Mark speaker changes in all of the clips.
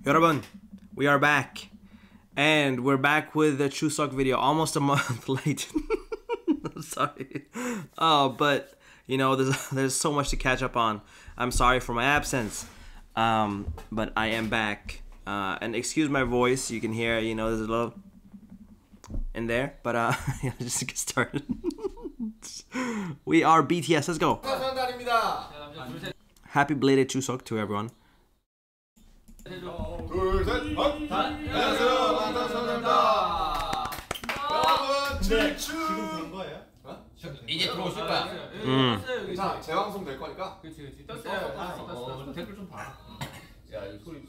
Speaker 1: 여러분, we are back, and we're back with the Chuseok video, almost a month late. I'm sorry. But you know, there's so much to catch up on. I'm sorry for my absence, but I am back. And excuse my voice. You can hear, you know, there's a little in there, but yeah, just to get started. We are BTS. Let's go. Happy belated Chuseok to everyone.
Speaker 2: 둘, 셋, 안녕하세요, 반갑습니다. 여러분, 지금 된 거예요?
Speaker 3: 이제 들어오실 거야.
Speaker 2: 자, 재방송 될 거니까.
Speaker 4: 그렇지. 떴어요. 댓글 좀 봐. 야, 이 소리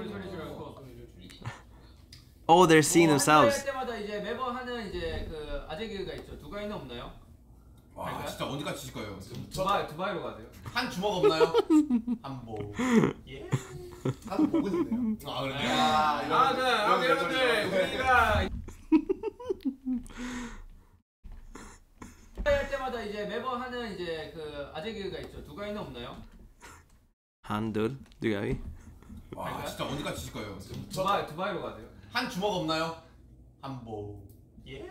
Speaker 1: Oh, they're seeing themselves.
Speaker 4: 할 때마다 이제 매번 하는 이제 그 아재개그가 있죠. 두가이는 없나요?
Speaker 3: 와, 진짜 언제까지 치실 거예요?
Speaker 4: 두바이로 가세요.
Speaker 3: 한 주먹 없나요? 한복.
Speaker 2: 예? 한 목은 있네요.
Speaker 3: 아, 그래요?
Speaker 4: 네, 여러분들 우리가 할 때마다 이제 매번 하는 이제 그 아재개그가 있죠. 두가이는 없나요?
Speaker 1: 한둘, 두가이.
Speaker 3: 와, 진짜 언제까지 치실 거예요?
Speaker 4: 두바이로 가세요.
Speaker 3: 한 주먹 없나요? 한복.
Speaker 2: 예?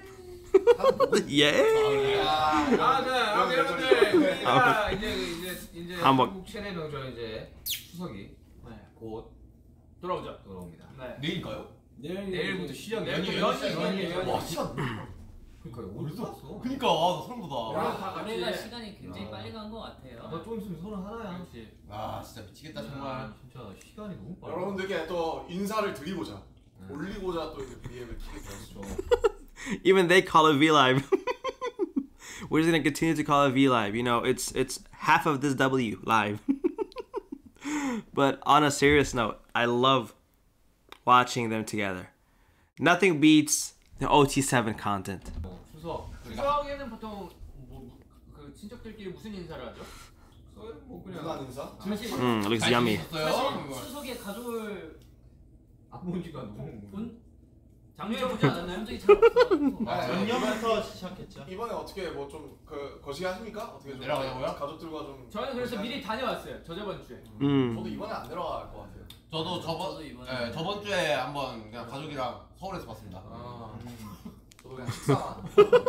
Speaker 1: 예.
Speaker 4: 여러분들 우리가 이제
Speaker 1: 한복.
Speaker 4: 한국 최대 명절 이제 추석이 곧 돌아옵니다. 네.
Speaker 3: 내일인가요?
Speaker 4: 내일부터 시작이에요.
Speaker 3: 연휴. 와, 시간.
Speaker 4: 그러니까요. 어디서 왔어?
Speaker 3: 그니까, 나 소름 돋아.
Speaker 5: 올해가 시간이 굉장히 빨리 간 것 같아요.
Speaker 4: 나 좀 있으면 31이야.
Speaker 3: 아, 진짜 미치겠다, 정말.
Speaker 4: 진짜 시간이 너무 빨라.
Speaker 2: 여러분들께 또 인사를 드리고자, 올리고자 또 이제 V앱을 키게 되었죠.
Speaker 1: Even they call it V Live. We're just gonna continue to call it V Live. You know, it's half of this W live. But on a serious note, I love watching them together. Nothing beats the OT7 content.
Speaker 4: 추석에는 보통 그 친척들끼리 무슨 인사를 하죠? 뭐 그냥
Speaker 2: 무난 인사?
Speaker 1: Looks yummy.
Speaker 5: 추석에 가족을
Speaker 4: 안 본 지가 너무
Speaker 5: 작년에
Speaker 4: 보지 않았나요?
Speaker 5: 본 적이 잘 없어.
Speaker 2: 작년부터 시작했죠. 이번에 어떻게 뭐 좀 그 거시기 하십니까? 어떻게 좀
Speaker 3: 내려가냐고요?
Speaker 2: 가족들과 좀.
Speaker 4: 저는 그래서 미리 다녀왔어요. 저번 주에.
Speaker 2: 저도 이번에 안 내려갈 것 같아요.
Speaker 3: 저도 저번 주에 한번 그냥 가족이랑 서울에서 봤습니다.
Speaker 2: 저도 그냥 식사만.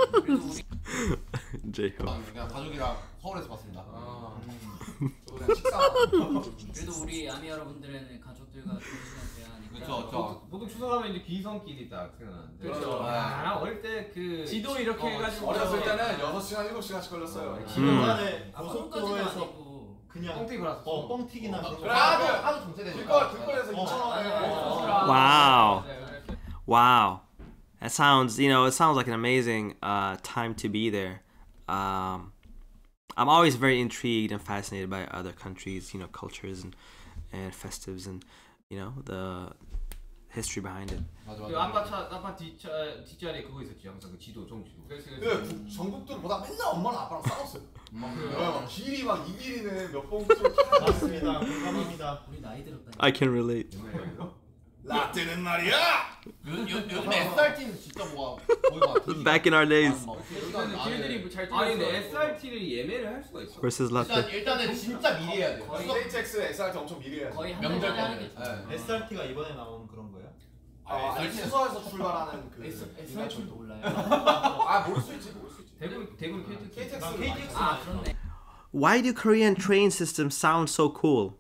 Speaker 1: J-Hope.
Speaker 3: 그냥 가족이랑 서울에서 봤습니다.
Speaker 2: 저도 그냥 식사만.
Speaker 5: 그래도 우리 아미 여러분들은 가족들과 좋은 시간 돼야 하니까.
Speaker 3: 그렇죠.
Speaker 4: 보통 추석하면 이제 귀성길이 딱 생각나는데.
Speaker 2: 그렇죠.
Speaker 4: 나 어릴 때 그 지도 이렇게 해가지고
Speaker 2: 어렸을 때는 6시간, 7시간씩 걸렸어요.
Speaker 6: 기간에
Speaker 5: 고속도로에서
Speaker 6: 고속도로에서 그냥
Speaker 4: 뻥튀기 걸었어.
Speaker 6: 뻥튀기나 그런 거.
Speaker 3: 하도 정체되니까.
Speaker 2: 길거리에서 2,000원에.
Speaker 1: Wow. Wow. That sounds, you know, it sounds like an amazing time to be there. I'm always very intrigued and fascinated by other countries, you know, cultures and festives and, you know, the history behind it.
Speaker 4: 그 아빠 뒷자리에 그거 있었지. 항상 그 지도 정지도.
Speaker 2: 그 전국들보다 맨날 엄마랑 아빠랑 싸웠어요. 막 길이 막 이 길이는 몇 번쯤
Speaker 6: 맞습니다. 공감합니다.
Speaker 5: 우리 나이 들었다.
Speaker 1: I can relate.
Speaker 2: 라떼는 말이야.
Speaker 3: 요즘 SRT는 진짜 거의 막
Speaker 1: Back in our days.
Speaker 4: 길들이 잘 뚫려. 아니 근데 SRT를 예매를 할 수가 있어.
Speaker 1: Versus latte.
Speaker 3: 일단은 진짜 미리 해야 돼.
Speaker 2: KTX, SRT 엄청 미리 해야지.
Speaker 5: 거의 한
Speaker 3: 명절
Speaker 5: 달에 하는 게
Speaker 3: 때는.
Speaker 5: 좋아.
Speaker 6: SRT가 이번에 나온 그런 거예요?
Speaker 2: 아니 수서에서 출발하는 그
Speaker 5: SRT도 몰라요.
Speaker 2: 아 모를 수 있지.
Speaker 4: 대구는 KTX.
Speaker 2: KTX.
Speaker 5: 아 그렇네.
Speaker 1: Why do Korean train systems sound so cool?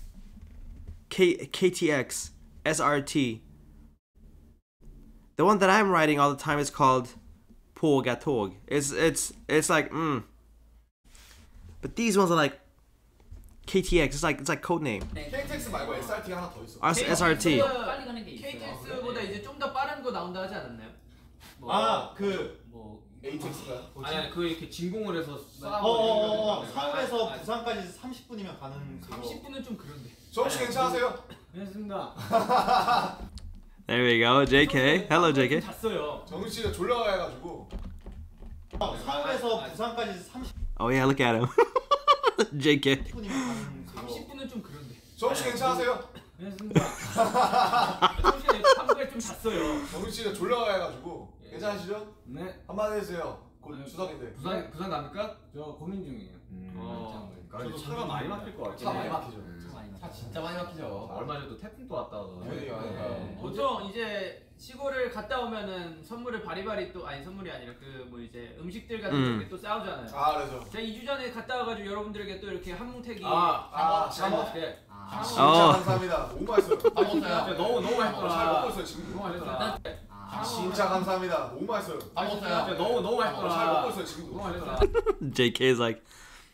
Speaker 1: KTX, SRT. The one that I'm riding all the time is called Pågatåg. It's like But these ones are like KTX. It's like code name.
Speaker 2: KTX 말고 SRT가 하나 더 있어.
Speaker 1: SRT.
Speaker 5: 빨리 가는 게 있어요.
Speaker 4: KTX보다 이제 좀 더 빠른 거 나온다 하지 않았나요?
Speaker 5: 뭐
Speaker 2: ATX가요?
Speaker 4: 아니 그 이렇게 진공을 해서
Speaker 6: 서울에서 부산까지 30분이면 가는 그거.
Speaker 4: 30분은 좀 그런데.
Speaker 2: 정우 씨 괜찮으세요?
Speaker 4: 괜찮습니다.
Speaker 1: There we go, JK. Hello, JK.
Speaker 4: 잤어요.
Speaker 2: 정우 씨가 졸려가 해가지고.
Speaker 6: 서울에서 부산까지 30분이면
Speaker 1: Oh yeah, look at him. JK.
Speaker 6: 가는 그거.
Speaker 4: 30분은 좀 그런데.
Speaker 2: 정우 씨 괜찮으세요?
Speaker 4: 괜찮습니다. 정신이 한국에 좀 잤어요.
Speaker 2: 정우 씨가 졸려가 해가지고 괜찮으시죠?
Speaker 4: 네.
Speaker 2: 한마디 해주세요. 곧 추석인데.
Speaker 4: 부산 갑니까?
Speaker 7: 저 고민 중이에요.
Speaker 4: 저도 차가 많이 막힐 것 같긴
Speaker 2: 차 많이
Speaker 4: 해요.
Speaker 2: 막히죠.
Speaker 3: 차 진짜 많이 막히죠.
Speaker 4: 얼마 전에 또 태풍 또 왔다 하더라고요.
Speaker 2: 저희
Speaker 4: 보통 이제 시골을 갔다 오면은 선물을 바리바리 또 아니 선물이 아니라 그 뭐 이제 음식들 같은 게 또 싸우잖아요.
Speaker 2: 아 그래서
Speaker 4: 제가 2주 전에 갔다 와가지고 여러분들에게 또 이렇게 한뭉태기
Speaker 2: 샤워. 진짜
Speaker 1: 어.
Speaker 2: 감사합니다. 너무 맛있어요.
Speaker 3: 다 먹었어요.
Speaker 4: 너무
Speaker 2: 잘 먹고
Speaker 4: 맛있더라.
Speaker 2: 있어요 지금.
Speaker 4: 너무 맛있더라.
Speaker 2: 진짜 감사합니다. 너무 맛있어요.
Speaker 3: 다 먹었어요.
Speaker 4: 너무
Speaker 2: 잘 먹고
Speaker 4: 맛있더라.
Speaker 2: 있어요 지금.
Speaker 4: 너무 맛있더라.
Speaker 1: JK is like,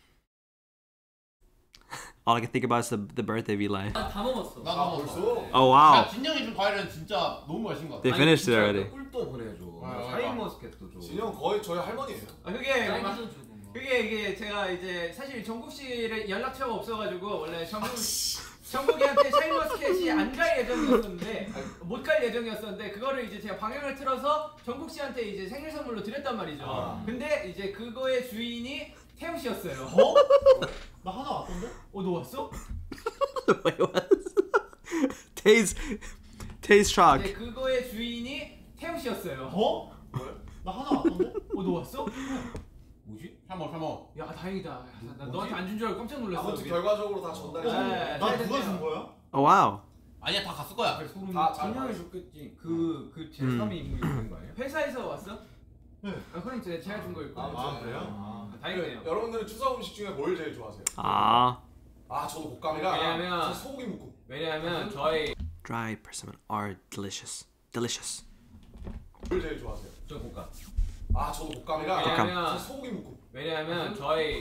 Speaker 1: all I can think about is the birthday V live.
Speaker 5: 다 먹었어.
Speaker 3: 나
Speaker 2: 아
Speaker 3: 먹었어.
Speaker 2: 벌써?
Speaker 1: Oh
Speaker 3: 야,
Speaker 1: wow,
Speaker 3: 진영이 준 과일은 진짜 너무 맛있는 것 같아.
Speaker 1: they finished it already.
Speaker 7: 꿀도 보내줘.
Speaker 3: 아,
Speaker 7: 샤인머스켓도 줘.
Speaker 2: 진영 거의 저희 할머니예요.
Speaker 4: 그게
Speaker 5: 딸기도 주고 뭐.
Speaker 4: 이게 제가 이제 사실 정국 씨를 연락처가 없어가지고 원래 정국이한테 샤인머스켓이 안 갈 예정이었었는데 못 갈 예정이었었는데 그거를 이제 제가 방향을 틀어서 정국 씨한테 이제 생일 선물로 드렸단 말이죠. 근데 이제 그거의 주인이 태용 씨였어요.
Speaker 6: 어? 나 하나 왔던데?
Speaker 4: 너 왔어?
Speaker 1: Wait, what? Tay's shock.
Speaker 4: 이제 그거의 주인이 태용 씨였어요.
Speaker 6: 어? 나 하나 왔던데?
Speaker 4: 너 왔어?
Speaker 3: 뭐지? 샤워.
Speaker 4: 야 다행이다. 나 너한테 안 준 줄 알고 깜짝 놀랐어.
Speaker 2: 아무튼 결과적으로 다 전달이
Speaker 4: 네.
Speaker 2: 됐어요.
Speaker 6: 나 누가 준 거야?
Speaker 1: Oh wow.
Speaker 3: 아니야, 다 갔을 거야.
Speaker 2: 다 잘
Speaker 7: 진영이 줬겠지. 그 제3의 인물이 되는 거 아니야?
Speaker 4: 회사에서 왔어?
Speaker 6: 네.
Speaker 4: 그럼 제가 준 거일 거예요.
Speaker 6: 아 그래요?
Speaker 4: 다행이네요.
Speaker 2: 여러분들은 추석 음식 중에 뭘 제일 좋아하세요?
Speaker 1: Ah,
Speaker 2: 아 저도 곶감이랑
Speaker 4: 왜냐면-
Speaker 2: 저 소고기 묵국.
Speaker 4: 왜냐하면 저희
Speaker 1: dried persimmon are delicious. Delicious.
Speaker 2: 뭘 제일 좋아하세요?
Speaker 7: 저 볶아.
Speaker 2: 아 저도 곶감이랑
Speaker 4: 왜냐면-
Speaker 2: 저 소고기 묵국.
Speaker 4: 왜냐하면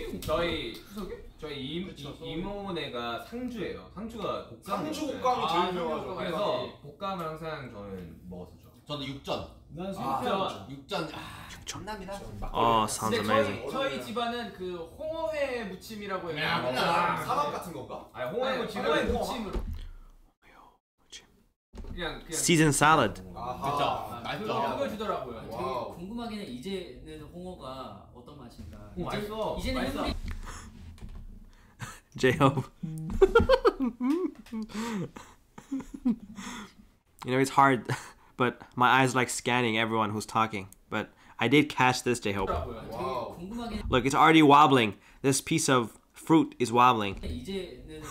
Speaker 4: 저희 이모네가 상주예요. 상주가 볶음.
Speaker 2: 상주 곶감이 제일
Speaker 4: 상주
Speaker 2: 유명하죠.
Speaker 4: 볶음이
Speaker 7: 그래서 볶음을 항상 저는 먹었었죠.
Speaker 3: 저도 육전.
Speaker 7: 난
Speaker 3: 육전. 참납니다.
Speaker 1: Oh, sounds
Speaker 4: 근데
Speaker 1: amazing.
Speaker 4: 저희 집안은 그 홍어회 무침이라고 해요.
Speaker 3: 야, 그냥
Speaker 2: 사막 같은 건가?
Speaker 7: 아니
Speaker 4: 홍어회
Speaker 7: 홍어는
Speaker 4: 무침으로. 그냥
Speaker 1: Seasoned salad.
Speaker 2: 아하.
Speaker 3: 맛있죠.
Speaker 4: 그걸 주더라고요.
Speaker 5: 되게
Speaker 2: 와우.
Speaker 5: 궁금하긴 해. 이제는 홍어가 어떤 맛인가.
Speaker 4: 맛있어.
Speaker 5: 이제는
Speaker 4: 맛있어.
Speaker 5: 해물이
Speaker 1: J-Hope. You know, it's hard, but my eyes like scanning everyone who's talking. But I did catch this, J-Hope.
Speaker 5: 되게
Speaker 2: 와우.
Speaker 5: 궁금하긴
Speaker 1: Look, it's already wobbling. This piece of fruit is wobbling.
Speaker 5: 해. 이제는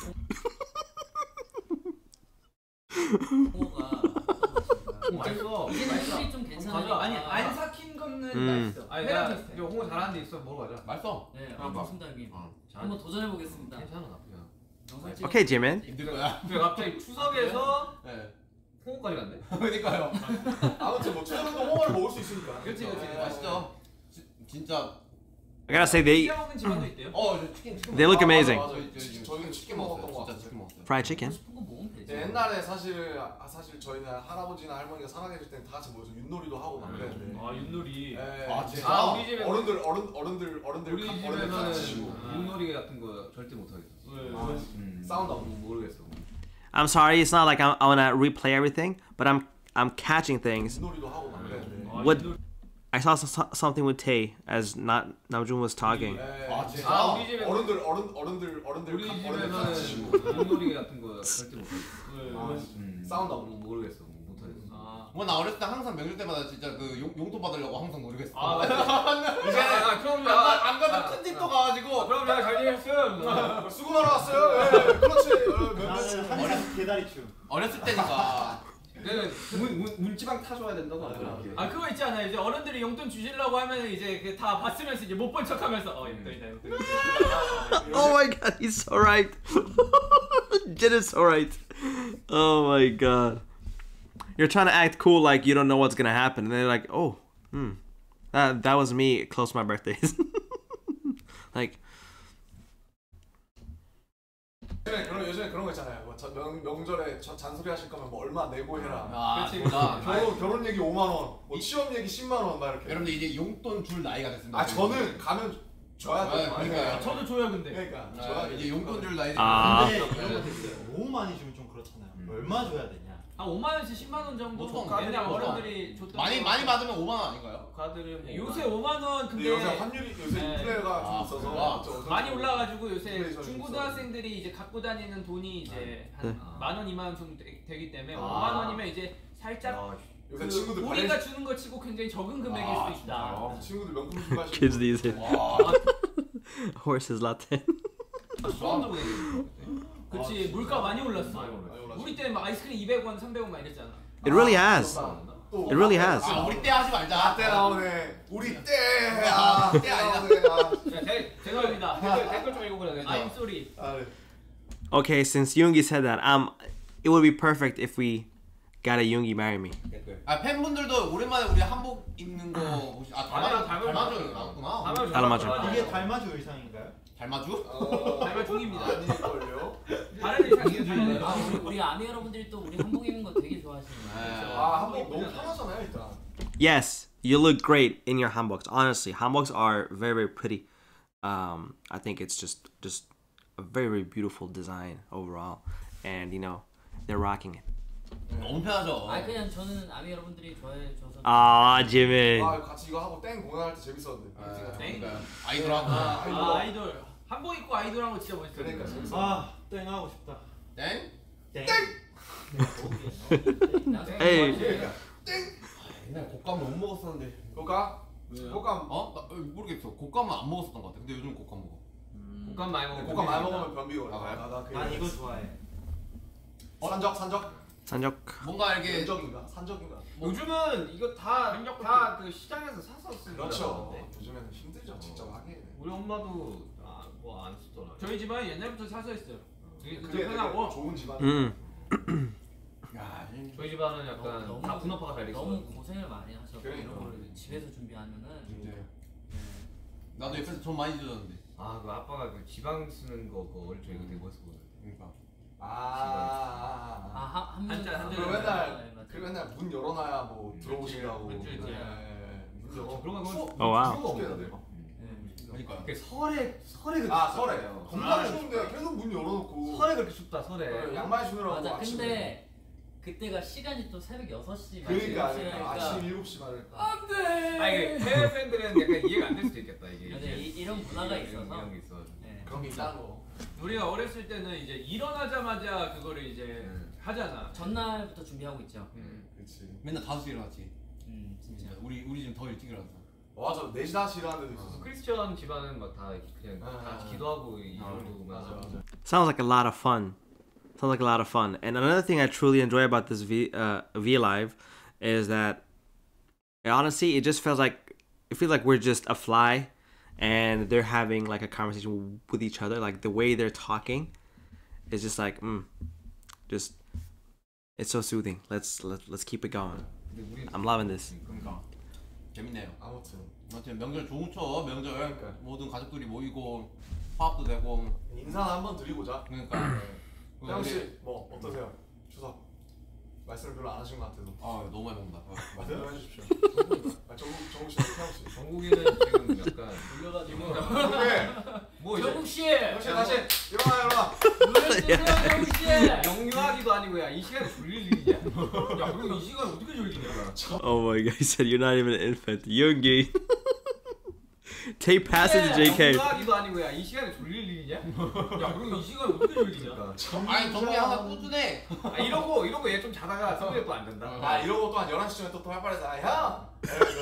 Speaker 5: 홍어가 어떤 맛인가.
Speaker 7: 맛있어.
Speaker 5: 이제는 해물이 좀 괜찮아.
Speaker 4: 아니 안 삭힌 거는 맛있어.
Speaker 7: 아니
Speaker 4: 회랑
Speaker 7: 나
Speaker 4: 비슷해.
Speaker 7: 이거 홍어 잘하는 데 있어 먹어가자.
Speaker 3: 맛있어.
Speaker 5: 네,
Speaker 7: 한번
Speaker 5: 좋습니다 형님.
Speaker 3: 어.
Speaker 5: 한번 도전해 보겠습니다.
Speaker 7: 괜찮아 나쁘지 않아.
Speaker 5: 영상 찍어.
Speaker 1: Okay, Jimin.
Speaker 3: 힘들 거야.
Speaker 4: 왜 갑자기 추석에서
Speaker 3: 네.
Speaker 7: 홍어까지 갔네.
Speaker 3: 그러니까요.
Speaker 2: 아무튼 뭐 추석에도 홍어를 먹을 수 있으니까.
Speaker 4: 그치.
Speaker 3: 맛있죠. 진짜.
Speaker 1: I gotta say, they
Speaker 4: 먹는 집안도 있대요.
Speaker 3: 저 치킨.
Speaker 1: they look amazing.
Speaker 2: 맞아, 맞아. 저희는 치킨 먹었던 거
Speaker 3: 진짜
Speaker 2: 같아요.
Speaker 3: 치킨 먹었어요.
Speaker 1: Fried chicken.
Speaker 5: 싶은 거 먹으면 되지.
Speaker 2: 옛날에 사실 저희는 할아버지나 할머니가 살아계실 때는 다 같이 모여서 윷놀이도 하고 막 그랬는데.
Speaker 4: 아 윷놀이.
Speaker 3: 아, 진짜?
Speaker 4: 아 우리 집에
Speaker 2: 어른들
Speaker 7: 우리
Speaker 2: 어른들 같이 치고.
Speaker 7: 집에서는 윷놀이 같은 거 절대 못 하겠어.
Speaker 2: 싸운다고.
Speaker 7: 모르겠어.
Speaker 1: I'm sorry, it's not like I wanna replay everything, but I'm catching things.
Speaker 2: 윷놀이도 하고 막 그랬는데.
Speaker 1: What I saw something with Tay as Namjoon was talking.
Speaker 3: 아, 진짜?
Speaker 4: 아 우리 집에
Speaker 2: 어른들
Speaker 7: 우리
Speaker 2: 어른들 같이 치고.
Speaker 7: 집에서는 윷놀이 같은 거 절대 못 하겠어.
Speaker 2: 싸운다고.
Speaker 7: 모르겠어. 못 하겠어.
Speaker 3: 나 어렸을 때 항상 명절 때마다 진짜 그 용돈 받으려고 항상 노력했어.
Speaker 4: 그럼
Speaker 3: 안 가도 큰 집도 가가지고.
Speaker 4: 그럼 내가 잘 지냈어요.
Speaker 2: 수고하러 왔어요. 예, 그렇지.
Speaker 6: 나는 항상 개다리춤.
Speaker 3: 어렸을 때니까.
Speaker 7: 문지방 타줘야 된다고 하더라고.
Speaker 4: 아 그거 있지 않아요? 이제 어른들이 용돈 주시려고 하면 이제 그 다 봤으면서 이제 못 본 척하면서 용돈이다.
Speaker 1: Oh my god, he's so right. Jin is so right. Oh my god. You're trying to act cool like you don't know what's gonna happen, and they're like, oh, that was me close to my birthdays. Like,
Speaker 2: 요즘에 그런 거 있잖아요. 뭐 명절에 잔소리 하실 거면 뭐 얼마 내고 해라.
Speaker 3: 그렇지.
Speaker 2: 결혼 얘기 5만 원, 뭐 취업 얘기 10만 원 막 이렇게.
Speaker 3: 여러분들 이제 용돈 줄 나이가 됐습니다.
Speaker 2: 아 저는 가면 줘야 돼.
Speaker 3: 그러니까요.
Speaker 4: 저도 줘요 근데.
Speaker 2: 그러니까
Speaker 3: 이제 용돈 줄 나이.
Speaker 1: 아.
Speaker 6: 근데 이런 거 되게 너무 많이 주면 좀 그렇잖아요. 얼마 줘야 되냐?
Speaker 4: 한 5만 원씩 10만 원 정도.
Speaker 3: 보통
Speaker 4: 옛날 어른들이 줬던.
Speaker 3: 많이 받으면 5만 원 아닌가요?
Speaker 4: 가들은 뭐 요새 5만 원
Speaker 2: 근데
Speaker 4: 근데
Speaker 2: 요새 환율이 요새
Speaker 4: 네.
Speaker 2: 인플레가 좀 있어서
Speaker 4: 많이 올라가지고 요새
Speaker 2: 인플레이션이
Speaker 4: 중고등학생들이 이제 갖고 다니는 돈이 이제 한
Speaker 1: 네.
Speaker 4: 만 원, 2만 원 정도 되기 때문에 5만 원이면 이제 살짝
Speaker 2: 요새
Speaker 4: 그
Speaker 2: 친구들
Speaker 4: 우리가 주는 거 치고 굉장히 적은 금액일 수도 있다.
Speaker 2: 친구들 명품 신발
Speaker 1: kids these days.
Speaker 3: 와.
Speaker 1: Horses Latin.
Speaker 7: 수원 쪽에
Speaker 4: 그치 물가 많이 올랐어.
Speaker 7: 많이 올랐어.
Speaker 2: 많이 올랐어.
Speaker 4: 우리 때는 막 아이스크림 200원, 300원 막 이랬잖아.
Speaker 1: It really has.
Speaker 2: 또
Speaker 1: It really has.
Speaker 3: 아 우리 때 하지 말자.
Speaker 2: 때 나오네. 우리 때. 때 나오네.
Speaker 4: 죄송합니다. 댓글 좀 읽어보려 되죠. I'm sorry.
Speaker 1: Okay, since Yoongi said that, it would be perfect if we got a Yoongi marry me.
Speaker 3: 아 팬분들도 오랜만에 우리 한복 입는 거 혹시 달마주 나왔구나.
Speaker 1: 달마주.
Speaker 6: 이게 달마주 의상인가요?
Speaker 3: 달마주?
Speaker 4: 달마 중입니다.
Speaker 2: 아닐걸요?
Speaker 4: 다른 의상이에요.
Speaker 5: 아 우리 아미 여러분들이 또 우리 한복 입는 거 되게 좋아하시는
Speaker 2: 아 한복 너무 편하잖아요 일단.
Speaker 1: Yes, you look great in your hanboks. Honestly, hanboks are very, very pretty. I think it's just a very, very beautiful design overall, and you know, they're rocking it.
Speaker 3: 너무 편하죠.
Speaker 5: 아 그냥 저는 아미 여러분들이 좋아해줘서
Speaker 1: Ah, Jimin.
Speaker 2: 아 같이 이거 하고 땡 공연할 때 재밌었는데.
Speaker 4: 땡?
Speaker 3: 아이돌하고.
Speaker 4: 아이돌. 한복 입고 아이돌 한거 진짜 멋있어요.
Speaker 2: 그러니까 재밌어.
Speaker 6: 아, 땡 하고 싶다.
Speaker 3: 땡?
Speaker 6: 땡.
Speaker 1: Hey.
Speaker 3: 옛날 곶감 못 먹었었는데.
Speaker 2: 그거가 곶감
Speaker 3: 어? 나 모르겠어. 곶감은 안 먹었었던 것 같아. 근데 요즘 곶감 먹어.
Speaker 4: 곶감 많이 먹으면
Speaker 2: 곶감 많이 먹으면 변비가
Speaker 3: 아,
Speaker 2: 올라가요.
Speaker 6: 난 이거 좋아해.
Speaker 2: 산적
Speaker 1: Sanjok.
Speaker 3: 뭔가 이렇게
Speaker 2: 산적인가 산적인가.
Speaker 7: 요즘은 이거 다 그 시장에서 사서 쓰는
Speaker 2: 그렇죠. 요즘에는 힘들죠 직접 하기에는.
Speaker 7: 우리 엄마도 뭐 안 쓰더라.
Speaker 4: 저희 집안 옛날부터 사서 했어요. 되게
Speaker 2: 그게
Speaker 4: 편하고.
Speaker 2: 좋은 집안.
Speaker 3: 야,
Speaker 7: 저희 집안은 약간
Speaker 5: 너무-
Speaker 7: 다 분업화가 잘 돼 있어.
Speaker 5: 너무 고생을 많이 하셔서
Speaker 2: 그러니까.
Speaker 5: 이런 거를 집에서 준비하면은
Speaker 2: 네.
Speaker 3: 나도 옆에서 돈 많이 주셨는데.
Speaker 7: 아, 그 아빠가 그 지방 쓰는 거 그거 어릴 적에 대구에서 보는데.
Speaker 3: 그러니까.
Speaker 5: 한문
Speaker 4: 한자
Speaker 2: 그리고 맨날 문 열어놔야 뭐 들어오신다고.
Speaker 4: 그렇지.
Speaker 2: 문 열어.
Speaker 7: 그런 건
Speaker 1: Oh wow.
Speaker 2: 어떻게 해야 돼요?
Speaker 3: 그러니까.
Speaker 7: 그 설에 그렇게
Speaker 2: 아
Speaker 7: 춥잖아요.
Speaker 2: 설에 겁나 추운데 계속 문 열어놓고.
Speaker 7: 설에 그렇게 춥다 설에.
Speaker 2: 양말 신으라고
Speaker 5: 맞아.
Speaker 2: 아침에.
Speaker 5: 근데 그때가 시간이 또 새벽 6시
Speaker 2: 그러니까
Speaker 5: 아침
Speaker 2: 아침 7시 말을.
Speaker 5: 안돼.
Speaker 7: 아니 해외 팬들은 약간 이해가 안 될 수도 있겠다 이게.
Speaker 5: 근데 이런 문화가 있어서.
Speaker 7: 이런 게 있어.
Speaker 5: 네.
Speaker 2: 그런 게 있다는 거.
Speaker 4: 우리가 어렸을 때는 이제 일어나자마자 그거를 이제 하잖아.
Speaker 5: 전날부터 준비하고 있죠.
Speaker 2: 그렇지.
Speaker 3: 맨날 5시에 일어났지.
Speaker 5: 진짜.
Speaker 3: 우리 좀 더 일찍 일어났어.
Speaker 2: 맞아 4시 다시 일하는 데도 있었어.
Speaker 7: 크리스천 집안은 막 다 그냥 다 기도하고 이 정도만.
Speaker 2: 맞아.
Speaker 1: Sounds like a lot of fun. Sounds like a lot of fun. And another thing I truly enjoy about this V Live is that honestly, it just feels like we're just a fly, and they're having like a conversation with each other. Like the way they're talking is just like, just it's so soothing. Let's keep it going. I'm loving this.
Speaker 3: 그러니까 재밌네요.
Speaker 2: 아무튼
Speaker 3: 명절 좋은 쳐. 명절
Speaker 2: 그러니까.
Speaker 3: 모든 가족들이 모이고 화합도 되고.
Speaker 2: 인사나 한번 드리고자.
Speaker 3: 그러니까.
Speaker 2: 태영 씨, 뭐 어떠세요? 추석 말씀을 별로 안 하신 것 같아도.
Speaker 3: 아 너무 많이 먹는다.
Speaker 2: 말씀 좀 해주십시오. 정국 씨, 태영 씨.
Speaker 7: 정국이는 지금 약간
Speaker 5: 돌려가지고.
Speaker 2: 뭐
Speaker 5: 정국 씨.
Speaker 2: 다시 일어나.
Speaker 5: 물을 드세요, 정국 씨.
Speaker 7: 영유아기도 아니고 야 이 시간에 졸릴 일이냐? 야 그리고 이 시간 어떻게 졸리냐?
Speaker 1: Oh my god, he said you're not even an infant. Yoongi. Take passage to JK.
Speaker 7: 영유아기도 아니고 야 이 시간에 졸릴 일이냐? 야 그리고 이 시간 어떻게 졸리냐?
Speaker 3: 아니 정리 하나 꾸준해.
Speaker 7: 아 이러고 얘 좀 자다가 성에 또 안 된다.
Speaker 2: 아 이러고 또 한 11시쯤에 또 활발해서 형!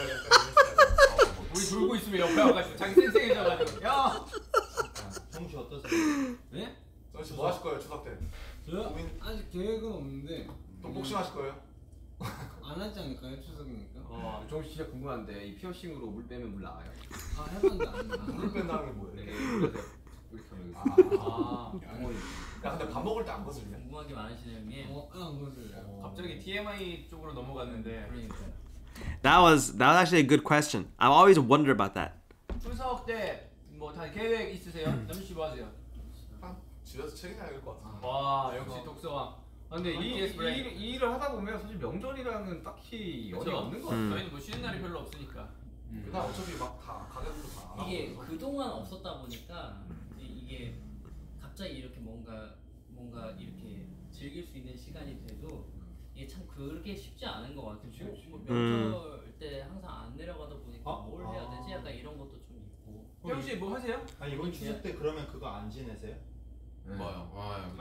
Speaker 4: 우리 졸고 있으면 옆에 와가지고 자기 쌩쌩해져가지고 야.
Speaker 6: 정우 씨 어떠세요?
Speaker 8: 네?
Speaker 2: 정씨 뭐 하실 거예요 추석 때?
Speaker 8: 저요?
Speaker 2: 고민
Speaker 8: 아직 계획은 없는데
Speaker 2: 또 복싱 하실 거예요?
Speaker 8: 안 하지 않을까요? 추석이니까.
Speaker 7: 저 진짜 궁금한데 이 피어싱으로 물 빼면 물 나와요?
Speaker 8: 아 해봤는데 안 나.
Speaker 2: 물 뺀다는 게 뭐예요?
Speaker 7: 네, 이렇게 하면
Speaker 2: 야 근데 밥 먹을 때 안 거슬리냐?
Speaker 5: 궁금한 게 많으시네요, 형님.
Speaker 8: 안 거슬려.
Speaker 4: 갑자기 TMI 쪽으로 넘어갔는데
Speaker 5: 그러니까요.
Speaker 1: That was actually a good question. I've always wondered about that.
Speaker 4: 추석 때 뭐 다 계획 있으세요? 남준 씨 뭐 하세요?
Speaker 2: 집에서 책이나 읽을 것 같아.
Speaker 4: 와 역시 독서왕.
Speaker 7: 근데 이 일을 하다 보면 사실 명절이랑은 딱히 연이
Speaker 4: 그쵸?
Speaker 7: 없는 것 같아요.
Speaker 4: 저희는 뭐 쉬는 날이 별로 없으니까.
Speaker 2: 그날 어차피 막 다 가게들도 다 안
Speaker 5: 이게
Speaker 2: 하고
Speaker 5: 그동안 없었다 보니까 이게 갑자기 이렇게 뭔가 이렇게 즐길 수 있는 시간이 돼도 이게 참 그렇게 쉽지 않은 것 같아요. 뭐 명절 때 항상 안 내려가다 보니까 뭘 해야 되지? 약간 이런 것도 좀 있고.
Speaker 4: 태영 씨 뭐 하세요?
Speaker 6: 아 이번 추석 때 그러면 그거 안 지내세요?
Speaker 3: 뭐요?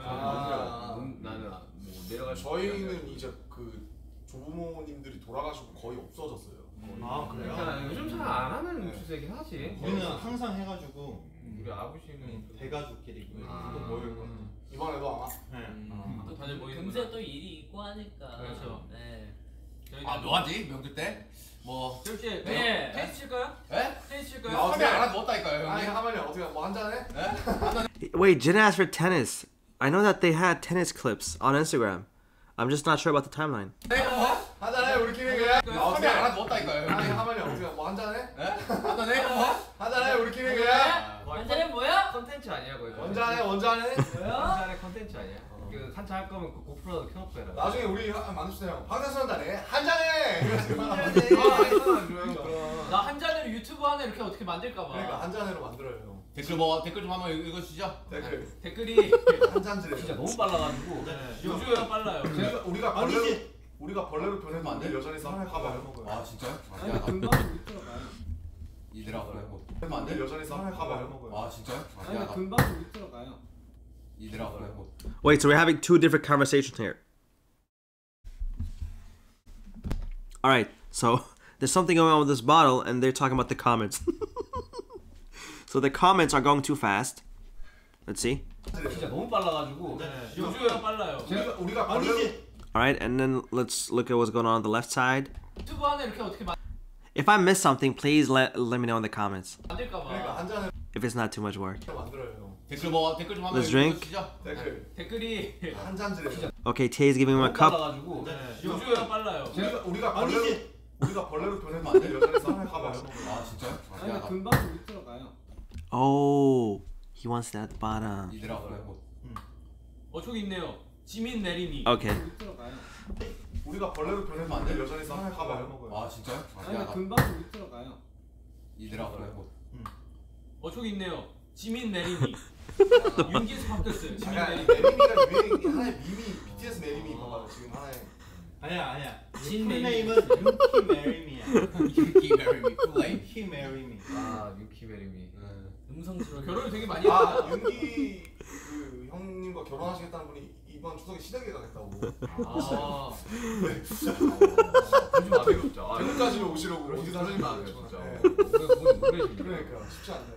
Speaker 7: 나는 뭐 내려갈
Speaker 2: 저희는 이제 그 조부모님들이 돌아가시고 거의 없어졌어요.
Speaker 6: 아 그래요?
Speaker 7: 그러니까 요즘 잘 안 하는 추세긴 하지.
Speaker 6: 우리는 항상 해가지고
Speaker 7: 우리 아버지는
Speaker 6: 대가족끼리
Speaker 7: 아.
Speaker 6: 그거 모이고
Speaker 2: 이번에도 아마.
Speaker 4: 또 다들 모이는
Speaker 5: 금세 또 일이 있고 하니까.
Speaker 4: 그렇죠.
Speaker 5: 네.
Speaker 3: 아 뭐하지 명절 때? 뭐
Speaker 4: 재욱 씨,
Speaker 5: 네.
Speaker 4: 테니스 칠까요?
Speaker 3: 에?
Speaker 4: 테니스 칠까요?
Speaker 3: 카메 안 하고 먹었다니까요
Speaker 2: 아니
Speaker 3: 형님.
Speaker 2: 하면요 어떻게 뭐 한잔 해?
Speaker 1: Wait, Jin asked for tennis. I know that they had tennis clips on Instagram. I'm just not sure about the timeline.
Speaker 2: 한잔 해 우리끼리 그래.
Speaker 3: 카메 안 하고 먹었다니까요
Speaker 2: 아니
Speaker 3: 형님.
Speaker 2: 하면요 어떻게 뭐 한잔 해?
Speaker 3: 한잔 해?
Speaker 2: 한잔 해 우리끼리 그래.
Speaker 5: 한잔은 뭐야?
Speaker 4: 컨텐츠 아니야 거의.
Speaker 2: 원잔해 원잔해.
Speaker 4: 한잔의 컨텐츠 아니야. 그 한차 할 거면 그 고프로도 켜놓고 해라.
Speaker 2: 나중에 우리 만듭시다. 방탄소년단에 한잔해.
Speaker 4: 나 한 잔을 유튜브 하나 이렇게 어떻게 만들까 봐.
Speaker 2: 그러니까 한잔해로 만들어요.
Speaker 3: 댓글 좀 한번 읽어주시죠.
Speaker 2: 댓글
Speaker 4: 댓글이
Speaker 2: 한잔들에.
Speaker 4: 진짜 너무 빨라가지고. 요즘 빨라요.
Speaker 2: 우리가 벌레로 변해도 안 돼. 여전히 썰을 가봐요.
Speaker 3: 아 진짜요?
Speaker 8: 아니
Speaker 3: 야, 나
Speaker 8: 금방 못 들어가요.
Speaker 3: 이들아 그래 뭐. 하면 안 돼?
Speaker 2: 여전히 썰을 가봐요.
Speaker 3: 아 진짜요?
Speaker 8: 아니
Speaker 3: 야, 나
Speaker 8: 금방 못 들어가요.
Speaker 3: 이들아 그래 뭐.
Speaker 1: Wait, so we're having two different conversations here. Alright, so there's something going on with this bottle, and they're talking about the comments. So the comments are going too fast. Let's see.
Speaker 4: 진짜 너무 빨라가지고. 요즘 빨라요.
Speaker 2: 우리가 벌레로
Speaker 1: Alright, and then let's look at what's going on the left side.
Speaker 4: 유튜브 하나 이렇게 어떻게
Speaker 1: If I miss something, please let me know in the comments.
Speaker 4: 만들까
Speaker 2: 그러니까
Speaker 4: 봐.
Speaker 2: 한잔해로
Speaker 1: If it's not too much work.
Speaker 2: 만들어요.
Speaker 3: 댓글 좀 한번
Speaker 1: Let's drink.
Speaker 3: 읽어주시죠.
Speaker 2: 댓글
Speaker 4: 댓글이
Speaker 2: 한잔들에.
Speaker 1: Okay, Tay's giving him a cup.
Speaker 4: 빨라가지고. 요즘 빨라요.
Speaker 2: 우리가 벌레로 변해도 안 돼. 여전히 썰을 가봐요.
Speaker 3: 아 진짜요? 야,
Speaker 8: 아니
Speaker 3: 나
Speaker 8: 금방 못 들어가요.
Speaker 1: Oh, he wants that bottom.
Speaker 3: 이들아 그래 뭐.
Speaker 4: 저기 있네요. 지민 내림이.
Speaker 1: Okay.
Speaker 8: 못 들어가요.
Speaker 2: 우리가 벌레로 변해도 안 돼. 여전히 썰을 가봐요.
Speaker 3: 아 진짜요?
Speaker 8: 아니
Speaker 3: 야, 나
Speaker 8: 금방 못 들어가요.
Speaker 3: 이들아 그래 뭐.
Speaker 4: 저기 있네요. 지민 내림이. 윤기에서 바뀌었어요. 지민
Speaker 2: 아까
Speaker 4: 내림이.
Speaker 2: 메리미가 유행 하나의 밈이 BTS 메리미 봐봐 지금 하나의.
Speaker 6: 아니야.
Speaker 5: 진
Speaker 6: 풀네임은 유키 메리미야.
Speaker 3: 유키 메리미 플레이.
Speaker 6: 유키 메리미.
Speaker 4: 아 유키베리미.
Speaker 5: 음성 지원.
Speaker 4: 결혼을 되게 많이 했다.
Speaker 2: 아 윤기 그 형님과 결혼하시겠다는 분이 이번 추석에 시댁에 가겠다고.
Speaker 4: 아. 요즘 안 되겠죠. 아,
Speaker 2: 대구까지 오시려고 어디서 하시는
Speaker 4: 아,
Speaker 2: 거예요
Speaker 4: 진짜.
Speaker 2: 진짜.
Speaker 4: 노래
Speaker 2: 그러니까 쉽지 않네.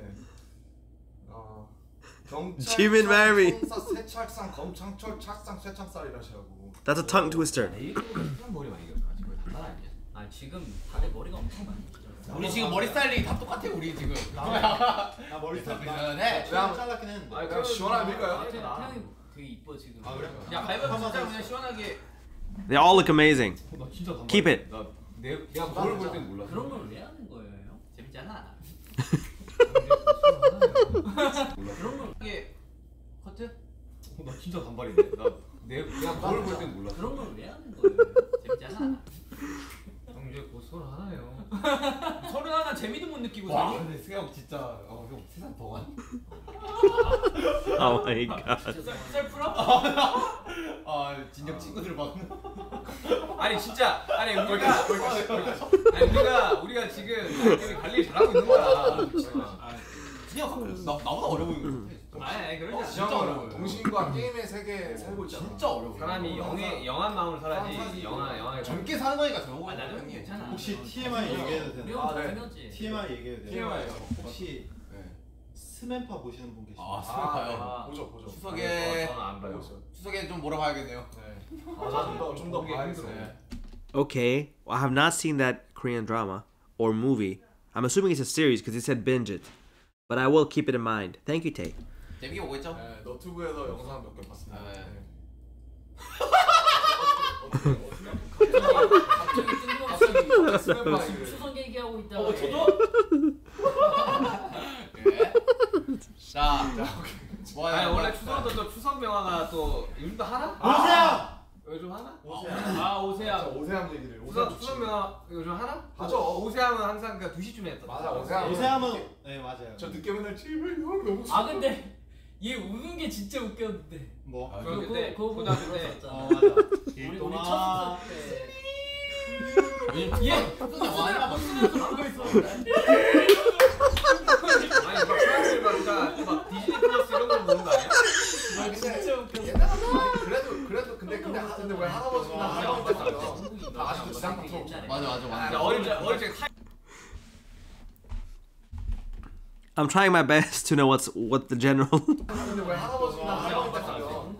Speaker 2: 경찰
Speaker 1: 지민 메리.
Speaker 2: 총사 세찰상 검창철 찰상 쇠창살이라시라고.
Speaker 1: That's a tongue twister.
Speaker 4: 이거 머리 많이 길었다. 지금 장난 아니야.
Speaker 5: 아 지금 다들 머리가 엄청 많이.
Speaker 3: 우리 지금 머리 스타일링 다 똑같아 우리 지금.
Speaker 6: 나 머리 스타일
Speaker 3: 네.
Speaker 6: 나 잘랐긴 했는데.
Speaker 4: 아,
Speaker 2: 그냥 시원하게 밀까요?
Speaker 5: 태양이 되게 이뻐 지금.
Speaker 6: 아, 그래?
Speaker 4: 야 가위바위보 진짜 그냥 시원하게.
Speaker 1: They all look amazing.
Speaker 4: 나 진짜 단발.
Speaker 1: Keep it.
Speaker 4: 내가 거울 볼땐 몰랐어.
Speaker 5: 그런 걸 왜 하는 거예요? 형?
Speaker 4: 재밌잖아.
Speaker 5: 그런 걸
Speaker 4: 이게 커트?
Speaker 7: 나 진짜 단발인데. 내가 거울 볼 땐 몰랐어.
Speaker 5: 그런 걸 왜 하는 거예요?
Speaker 4: 재밌잖아. 형 이제 곧 31이에요. 31 재미도 못 느끼고
Speaker 7: 와,
Speaker 4: 사니?
Speaker 7: 근데 승혁 진짜 형 세상 더 가니?
Speaker 1: Oh my god.
Speaker 4: 셀프로?
Speaker 7: 아, 진혁 친구들 막.
Speaker 4: 아니 진짜 아니 우리가 지금 관리 잘하고 있는 거야.
Speaker 3: 승혁 나보다 어려 보이는 것 같아.
Speaker 4: 아니 그러지
Speaker 3: 진짜 어려워요.
Speaker 2: 동심과 게임의 세계에 살고 있잖아.
Speaker 3: 진짜 어려워.
Speaker 4: 사람이 영한 마음을 살아야지 영화
Speaker 3: 젊게 사는 거니까 저러고
Speaker 4: 아 나도
Speaker 3: 형님.
Speaker 4: 괜찮아.
Speaker 6: 혹시 TMI 얘기해도
Speaker 5: 우리
Speaker 6: 되나?
Speaker 5: 형
Speaker 2: 네.
Speaker 5: 당연하지.
Speaker 6: TMI 얘기해도 돼요?
Speaker 2: TMI요.
Speaker 6: 혹시
Speaker 3: 네.
Speaker 6: 스맨파 보시는 분 계시나요?
Speaker 3: 아 스파요.
Speaker 4: 아,
Speaker 2: 보죠.
Speaker 3: 추석에
Speaker 4: 저는 안 봐요.
Speaker 3: 추석에 좀 몰아봐야겠네요.
Speaker 2: 좀더 봐야 힘들어.
Speaker 3: 네.
Speaker 1: Okay, well, I have not seen that Korean drama or movie. I'm assuming it's a series because it said binge it. But I will keep it in mind. Thank you, Tay.
Speaker 3: 재밌게 보고 있죠?
Speaker 2: 네, 너튜브에서 영상 몇 개 봤습니다.
Speaker 3: 네.
Speaker 5: 갑자기 뜬금없이
Speaker 2: 스맨파
Speaker 5: 지금
Speaker 2: 이거.
Speaker 5: 추석 얘기하고 있다가.
Speaker 3: 예. 자, 뭐야?
Speaker 4: 아니 원래 추석도 또 추석 명화가 또 요즘도 하나?
Speaker 6: 오세요!
Speaker 4: 요즘 하나?
Speaker 6: 오세요.
Speaker 4: 아 오세암.
Speaker 2: 오세암 얘기를.
Speaker 4: 추석 명화 요즘 하나?
Speaker 2: 하죠.
Speaker 4: 오세암은 항상 그 2시쯤에 했다.
Speaker 2: 맞아, 오세암.
Speaker 6: 오세암은 네 맞아요.
Speaker 2: 저 늦게 맨날 집을 너무
Speaker 5: 아 근데 얘 우는 게 진짜 웃겼는데.
Speaker 6: 뭐?
Speaker 3: 아,
Speaker 4: 그거 그때
Speaker 5: 그거 보고
Speaker 4: 고등학교 때.
Speaker 5: 울었었잖아.
Speaker 6: 맞아.
Speaker 5: 우리 첫 수석 때.
Speaker 4: 얘
Speaker 3: 많이
Speaker 4: 웃으면서 보고 있어. 아니 막 사람들 막 디즈니 플러스 이런 걸 보는 거 아니야?
Speaker 5: 진짜 웃겼어.
Speaker 2: 그래도 근데 왜 할아버지나 할아버지나 다 아직도 지상파 틀어오잖아.
Speaker 3: 맞아.
Speaker 4: 어릴 적
Speaker 1: I'm trying my best to know what the general.
Speaker 2: 근데 왜 할아버지나 할아버지나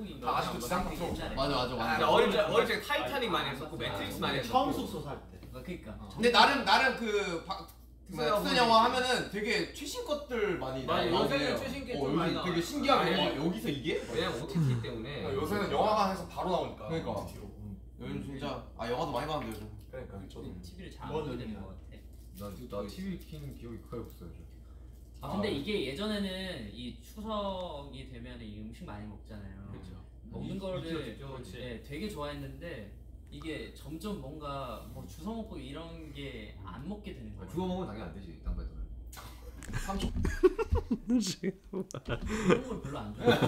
Speaker 3: 맞아.
Speaker 7: 어릴 때 타이타닉 많이 했었고 매트릭스 많이 했었고.
Speaker 6: 처음 숙소 살 때.
Speaker 5: 그러니까.
Speaker 3: 근데 나름 그 특수 영화 하면은 되게 최신 것들 많이
Speaker 4: 맞아,
Speaker 3: 나오네요.
Speaker 4: 요새는 최신 게 좀 많이 나와요.
Speaker 3: 되게 신기하게 여기서 이게?
Speaker 7: 왜냐면 OTT 때문에.
Speaker 2: 요새는 영화관에서 바로 나오니까.
Speaker 3: 그러니까.
Speaker 2: OTT로.
Speaker 3: 요즘 진짜 영화도 많이 봤는데 요즘.
Speaker 2: 그러니까 저도.
Speaker 5: TV를 잘 안 보게 되는 것 같아.
Speaker 7: 나 TV 킨 기억이 거의 없어요.
Speaker 5: 근데 이게 예전에는 이 추석이 되면 이 음식 많이 먹잖아요.
Speaker 7: 그렇죠.
Speaker 5: 먹는 거를
Speaker 7: 그렇지.
Speaker 5: 네, 되게 좋아했는데 이게 점점 뭔가 뭐 주워 먹고 이런 게 안 먹게 되는 거예요.
Speaker 7: 주워 먹으면 당연히 안 되지. 당배도.
Speaker 5: 그런 걸 별로 안 좋아해요.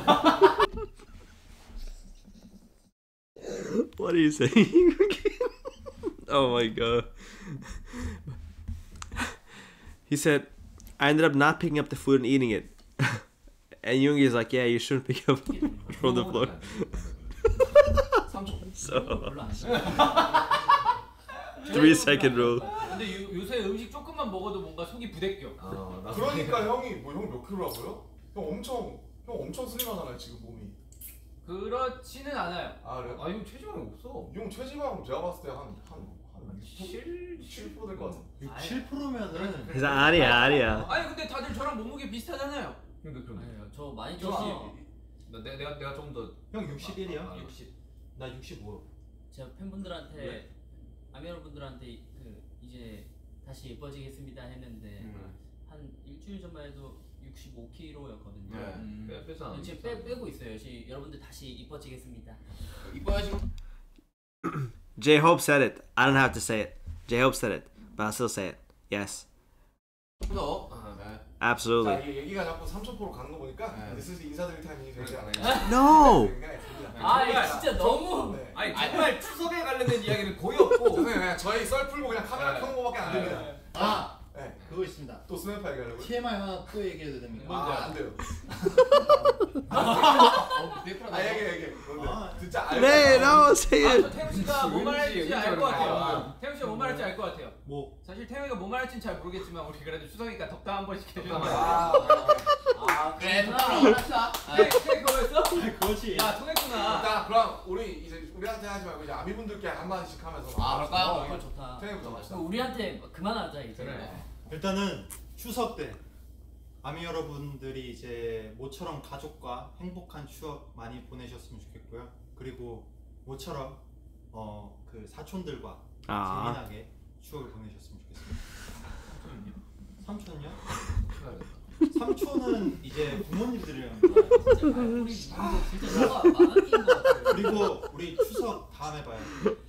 Speaker 1: What are you saying? Oh my god. He said, I ended up not picking up the food and eating it. And Yoongi is like, yeah, you shouldn't pick up from the floor. So,
Speaker 5: 별로 안 좋아해요.
Speaker 1: 3-second rule.
Speaker 4: 근데 요새 음식 조금만 먹어도 뭔가 속이 부대껴.
Speaker 2: 그러니까 형이 뭐 형 몇 킬로라고요? 형 엄청 슬림하잖아요 지금 몸이.
Speaker 4: 그렇지는 않아요.
Speaker 2: 아 그래요?
Speaker 7: 아 형 체지방이 없어.
Speaker 2: 형 체지방 제가 봤을 때 한
Speaker 7: 7%
Speaker 2: 7%될 것 같아.
Speaker 6: 7%면은
Speaker 1: He's like, 아니야.
Speaker 4: 아니 근데 다들 저랑 몸무게 비슷하잖아요.
Speaker 7: 형도 그런데.
Speaker 5: 아니요, 저 많이
Speaker 7: 저
Speaker 5: 쪘어요.
Speaker 7: 내가 좀 더.
Speaker 6: 형 61이야?
Speaker 7: 60.
Speaker 6: 나 65.
Speaker 5: 제가 팬분들한테 아미 여러분들한테 그 이제 다시 예뻐지겠습니다 했는데 한 일주일 전만 해도 65kg였거든요.
Speaker 7: 빼서 안
Speaker 5: 지금 빼고 있어요. 지금 여러분들 다시 이뻐지겠습니다.
Speaker 3: 이뻐야지.
Speaker 1: J-Hope said it. I don't have to say it. J-Hope said it. But I'll still say it. Yes.
Speaker 3: 더.
Speaker 2: 자,
Speaker 1: Absolutely.
Speaker 2: 이 얘기가 자꾸 3,000% 가는 거 보니까
Speaker 3: 네.
Speaker 2: 슬슬 인사드릴 타이밍이 되지 않아요?
Speaker 1: No!
Speaker 5: 아 진짜 너무
Speaker 2: 네.
Speaker 7: 아니 정말 추석에 관련된 이야기는 거의 없고.
Speaker 2: 죄송해요. 그냥 저희 썰 풀고 그냥 카메라 켜는 거밖에 안 됩니다.
Speaker 6: 아!
Speaker 2: 네.
Speaker 6: 그거 있습니다.
Speaker 2: 또 스냅 얘기하려고요?
Speaker 6: TMI 하나 또 얘기해도 됩니까?
Speaker 2: 아, 안 돼요. 얘기해. 뭔데? 진짜 알고
Speaker 1: Hey,
Speaker 2: 있어.
Speaker 1: no, say
Speaker 4: 아,
Speaker 1: it.
Speaker 4: 저 태우 씨가 뭐 말할지 알 것 같아요. 태우 씨가 뭐 말할지 알 것 같아요.
Speaker 6: 뭐?
Speaker 4: 사실 태우가 뭐 말할지는 잘 모르겠지만 우리 그래도 추석이니까 덕담 한 번씩 해주는
Speaker 2: 아,
Speaker 3: 그래, 덕담을 합시다.
Speaker 4: 그거였어?
Speaker 6: 그거지.
Speaker 4: 야 통했구나.
Speaker 2: 자, 그럼 우리 이제 우리한테 하지 말고 이제 아미분들께 한 마디씩 하면서.
Speaker 3: 그럴까요?
Speaker 5: 그거 좋다.
Speaker 2: 태우부터 마시다.
Speaker 5: 우리한테 그만하자 이제.
Speaker 7: 그래.
Speaker 6: 일단은 추석 때 아미 여러분들이 이제 모처럼 가족과 행복한 추억 많이 보내셨으면 좋겠고요. 그리고 모처럼 그 사촌들과
Speaker 1: 아.
Speaker 6: 재미나게 추억을 보내셨으면 좋겠습니다. 삼촌요? 삼촌은 이제 부모님들이랑
Speaker 5: 진짜 우리 진짜 뭐가 많은 것 같아요.
Speaker 6: 그리고 우리 추석 다음에 봐요.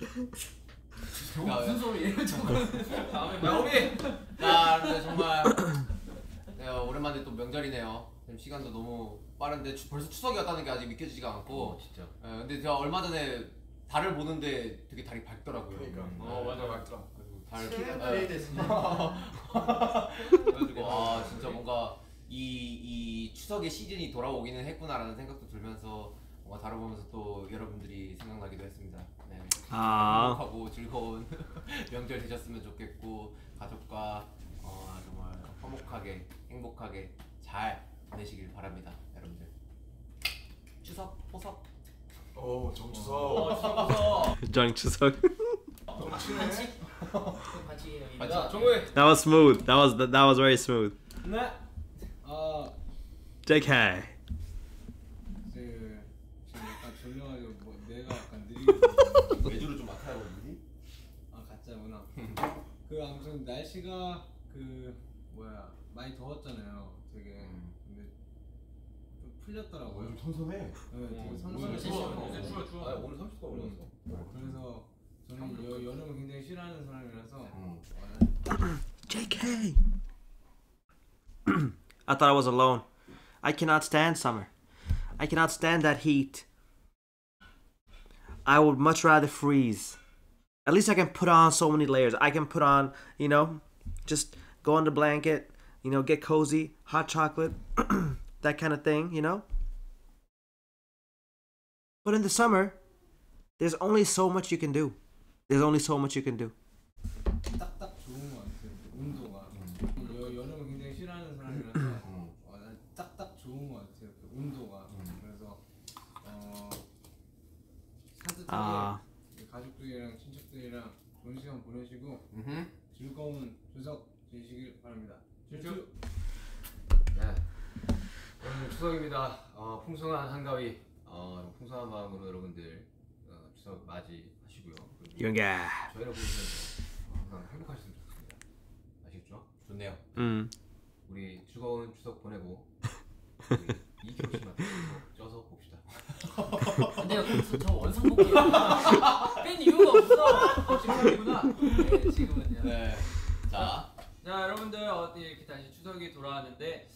Speaker 5: 무슨 소리예요 저거는?
Speaker 4: 다음에
Speaker 3: 야, 우리. 자, 근데 정말 오랜만에 또 명절이네요. 지금 시간도 너무 빠른데 벌써 추석이 왔다는 게 아직 믿겨지지가 않고.
Speaker 7: 진짜.
Speaker 3: 근데 제가 얼마 전에 달을 보는데 되게 달이 밝더라고요.
Speaker 2: 그러니까.
Speaker 4: 맞아 맞더라.
Speaker 3: 달
Speaker 6: 네, 됐습니다.
Speaker 3: 그래가지고 진짜 뭔가 이 추석의 시즌이 돌아오기는 했구나라는 생각도 들면서 뭔가 달을 보면서 또 여러분들이 생각나기도 했습니다. 네.
Speaker 1: 아.
Speaker 3: 행복하고 즐거운 명절 되셨으면 좋겠고 가족과 정말 화목하게 행복하게 잘 보내시길 바랍니다, 여러분들. 추석 포석.
Speaker 2: 오, 정추석.
Speaker 1: Jung Chuseok.
Speaker 5: 반칙? 반칙이에요. 이거.
Speaker 7: 자, 정우의
Speaker 1: That was smooth. That was very smooth.
Speaker 8: 네.
Speaker 1: JK.
Speaker 8: 지금 약간 졸려가지고 뭐 내가 약간 느리게
Speaker 3: 외주를 좀 맡아야 되니?
Speaker 8: 가짜구나. 그 아무튼 날씨가 그 뭐야 많이 더웠잖아요. 되게 근데 좀 풀렸더라고요.
Speaker 2: 좀 선선해.
Speaker 8: 네, 되게
Speaker 5: 오늘
Speaker 8: 선선해.
Speaker 5: 추워.
Speaker 7: 추워. 아, 오늘 30도가 올랐어.
Speaker 8: 그래서 저는 여름을 굉장히 싫어하는 사람이라서
Speaker 1: JK. I thought I was alone. I cannot stand summer. I cannot stand that heat. I would much rather freeze. At least I can put on so many layers. I can put on, just go on the blanket, get cozy, hot chocolate, that kind of thing, But in the summer, there's only so much you can do. There's only so much you can do.
Speaker 8: 딱딱 좋은 것 같아요. 온도가 여름을 굉장히 싫어하는 사람이라서 딱딱 좋은 것 같아요. 그 온도가 그래서 따뜻하게
Speaker 1: 아.
Speaker 8: 가족들이랑 친척들이랑 좋은 시간 보내시고
Speaker 3: 음흠.
Speaker 8: 즐거운 추석 되시길 바랍니다. 쭈쭈.
Speaker 3: 네. 오늘 추석입니다. 풍성한 한가위, 풍성한 마음으로 여러분들 추석 맞이하시고요. 그리고
Speaker 1: 영가.
Speaker 3: 저희를 보시면서 항상 행복하셨으면 좋겠습니다. 아시겠죠? 좋네요. 우리 즐거운 추석 보내고 우리 2kg씩만 쪄서 봅시다.
Speaker 5: 근데 거기서 저 원상복귀 뺀 이유가 없어.
Speaker 4: 지금이구나.
Speaker 5: 네, 지금은요.
Speaker 3: 네. 자,
Speaker 4: 여러분들 이렇게 다시 추석이 돌아왔는데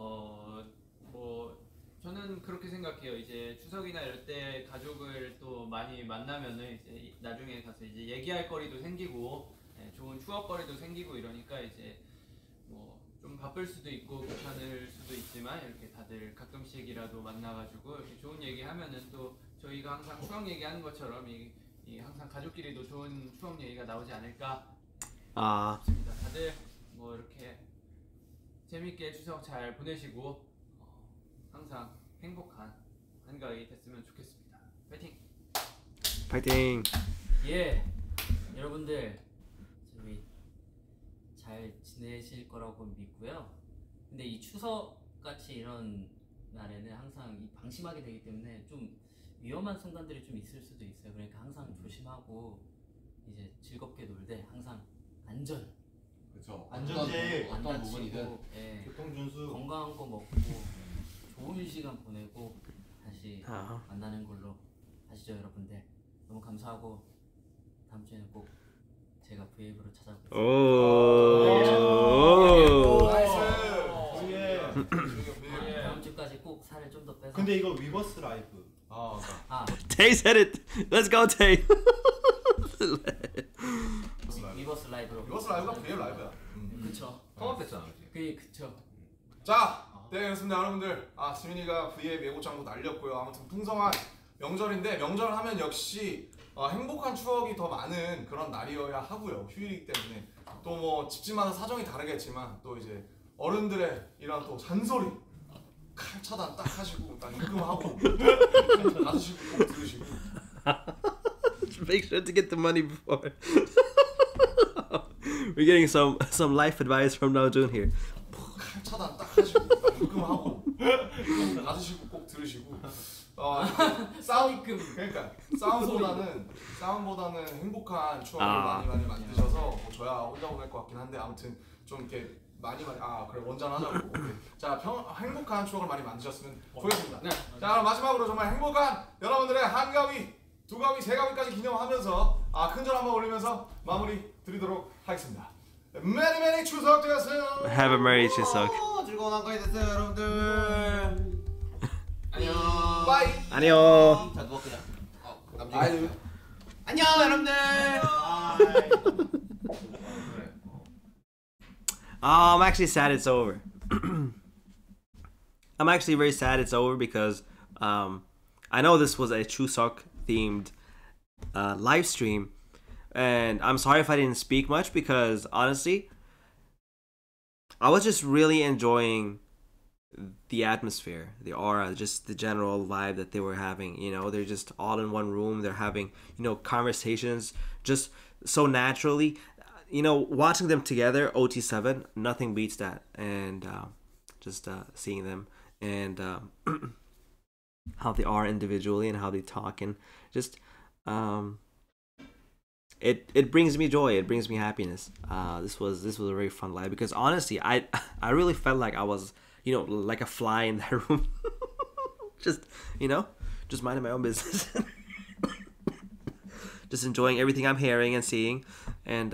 Speaker 4: 뭐 저는 그렇게 생각해요. 이제 추석이나 이럴 때 가족을 또 많이 만나면은 이제 나중에 가서 이제 얘기할 거리도 생기고 좋은 추억거리도 생기고 이러니까 이제 뭐 좀 바쁠 수도 있고 귀찮을 수도 있지만 이렇게 다들 가끔씩이라도 만나가지고 이렇게 좋은 얘기하면은 또 저희가 항상 추억 얘기하는 것처럼 이 항상 가족끼리도 좋은 추억 얘기가 나오지 않을까
Speaker 1: 아.
Speaker 4: 싶습니다. 다들 뭐 이렇게 재밌게 추석 잘 보내시고 항상 행복한 한가위 됐으면 좋겠습니다. 파이팅!
Speaker 1: 파이팅.
Speaker 5: 예, 여러분들 저희 잘 지내실 거라고 믿고요. 근데 이 추석 같이 이런 날에는 항상 이 방심하게 되기 때문에 좀 위험한 순간들이 좀 있을 수도 있어요. 그러니까 항상 조심하고 이제 즐겁게 놀되 항상 안전,
Speaker 3: 그렇죠.
Speaker 6: 안전제일.
Speaker 5: 안
Speaker 3: 어떤
Speaker 5: 다치고,
Speaker 3: 부분이든
Speaker 5: 예,
Speaker 6: 교통준수.
Speaker 5: 건강한 거 먹고 좋은 시간 보내고 다시
Speaker 1: 아.
Speaker 5: 만나는 걸로 하시죠, 여러분들. 너무 감사하고 다음 주에는 꼭 제가 브이앱으로 찾아오겠습니다.
Speaker 1: 오.
Speaker 2: 나이스.
Speaker 6: 예.
Speaker 5: 다음 주까지 꼭 살을 좀 더 빼서.
Speaker 6: 근데 이거 리버스 라이브.
Speaker 5: 아,
Speaker 1: Tay said it. Let's go, Tay.
Speaker 5: 리버스 라이브로.
Speaker 2: 리버스 라이브가 브이앱 라이브야.
Speaker 5: 그쵸.
Speaker 3: 통합됐잖아, 그치?
Speaker 5: 그쵸.
Speaker 2: 자, 네 그렇습니다 여러분들. 지민이가 브이앱 예고장도 날렸고요. 아무튼 풍성한 명절인데 명절 하면 역시 행복한 추억이 더 많은 그런 날이어야 하고요. 휴일이기 때문에 또 뭐 집집마다 사정이 다르겠지만 또 이제 어른들의 이런 또 잔소리 칼 차단 딱 하시고 딱 입금하고 받으시고 꼭 들으시고.
Speaker 1: Make sure to get the money before. We're getting some life advice from Naojun here.
Speaker 2: 칼 차단 딱 하시고 딱 입금하고 받으시고 꼭 들으시고. 싸움 그러니까 싸움보다는 행복한 추억을 많이 만드셔서 뭐 저야 혼자 보낼 것 같긴 한데 아무튼 좀 이렇게 많이 그래 원전하자고. 자 행복한 추억을 많이 만드셨으면 좋겠습니다.
Speaker 4: 네.
Speaker 2: 자 그럼 마지막으로 정말 행복한 여러분들의 한가위, 두가위, 세가위까지 기념하면서 큰절 한번 올리면서 마무리 드리도록 하겠습니다. 메리 추석 되세요.
Speaker 1: Have a merry 추석.
Speaker 3: 즐거운 한가위 됐어요, 여러분들. 안녕.
Speaker 2: 바이.
Speaker 1: 안녕.
Speaker 3: 자, 누워 그냥.
Speaker 2: 아유.
Speaker 3: 안녕, 여러분들.
Speaker 1: I'm actually sad it's over. I'm actually very sad it's over because I know this was a Chuseok themed live stream, and I'm sorry if I didn't speak much because honestly, I was just really enjoying the atmosphere, the aura, just the general vibe that they were having. You know, they're just all in one room. They're having, conversations just so naturally. Watching them together, OT7, nothing beats that. And just seeing them and how they are individually and how they talk and just it brings me joy. It brings me happiness. This was a very fun live because honestly, I really felt like I was like a fly in that room, just minding my own business, just enjoying everything I'm hearing and seeing, and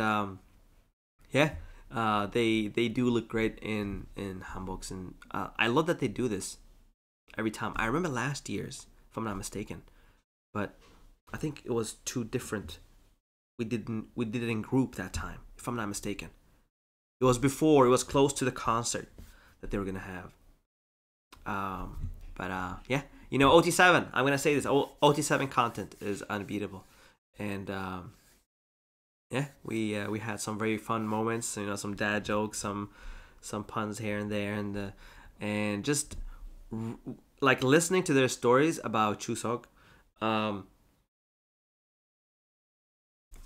Speaker 1: they do look great in hanboks, and I love that they do this every time. I remember last year's, if I'm not mistaken, but I think it was too different. We did it in group that time, if I'm not mistaken. It was close to the concert that they were gonna have. OT7, I'm gonna say this, OT7 content is unbeatable, and we had some very fun moments, some dad jokes, some puns here and there, and just like listening to their stories about Chuseok,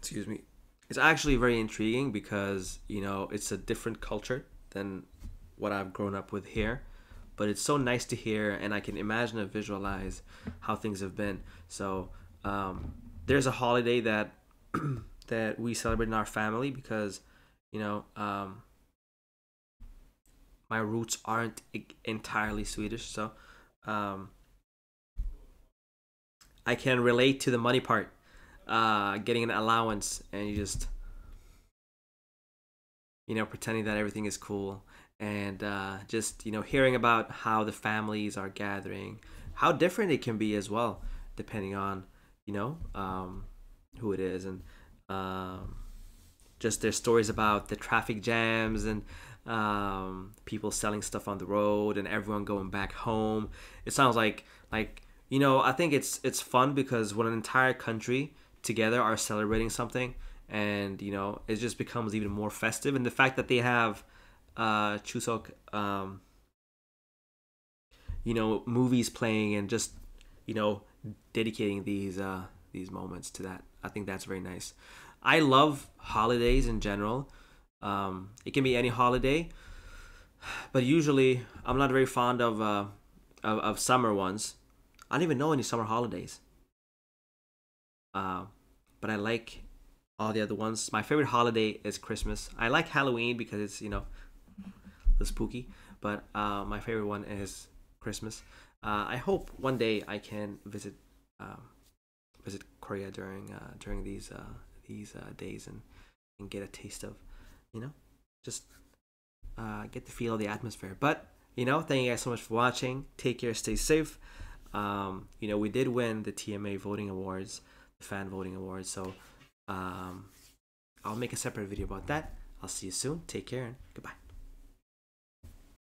Speaker 1: excuse me, it's actually very intriguing because, you know, it's a different culture than what I've grown up with here. But it's so nice to hear, and I can imagine and visualize how things have been. So there's a holiday that that we celebrate in our family because, you know, my roots aren't entirely Swedish, so I can relate to the money part, getting an allowance, and you just, you know, pretending that everything is cool, and just, you know, hearing about how the families are gathering, how different it can be as well, depending on, you know, who it is, and just their stories about the traffic jams and people selling stuff on the road and everyone going back home. It sounds like you know, I think it's fun because when an entire country together are celebrating something, and you know, it just becomes even more festive. And the fact that they have Chuseok, you know, movies playing and just, you know, dedicating these moments to that, I think that's very nice. I love holidays in general. It can be any holiday, but usually I'm not very fond of summer ones. I don't even know any summer holidays. But I like all the other ones. My favorite holiday is Christmas. I like Halloween because it's, you know, the spooky. But my favorite one is Christmas. I hope one day I can visit Korea during these days and get a taste of, you know, just get the feel of the atmosphere. But, you know, thank you guys so much for watching. Take care, stay safe. You know, we did win the TMA voting awards, the fan voting awards. So I'll make a separate video about that. I'll see you soon. Take care and goodbye.